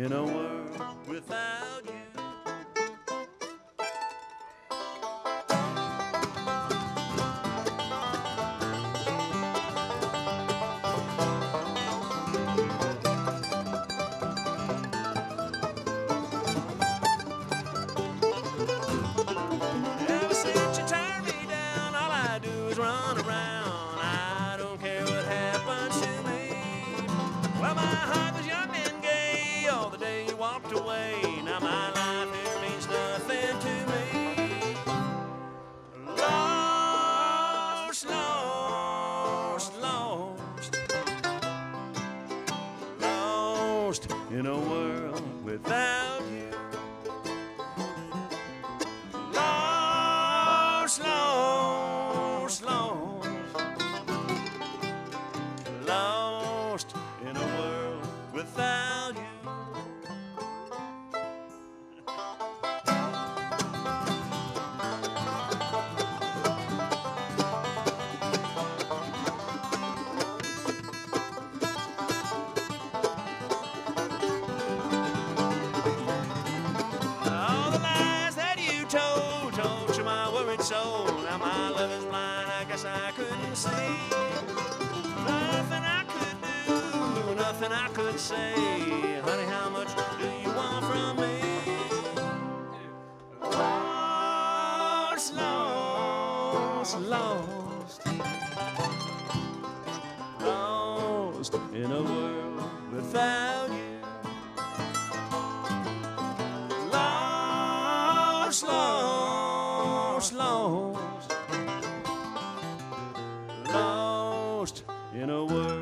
in a world without you. Ever since you turned me down, all I do is run around. I don't care what happens to me. Well, my heart was young and gay all the day you walked away. Now my life here means nothing to me. Lost, lost, lost, lost in a world without you. Lost, lost, lost in a world without you. All the lies that you told to my worried soul. Now my love is blind, I guess I couldn't see. Nothing I could do, nothing I could say. Honey, how much do you want from me? Lost, lost, lost, lost in a world without you. Lost, lost, lost, lost in a world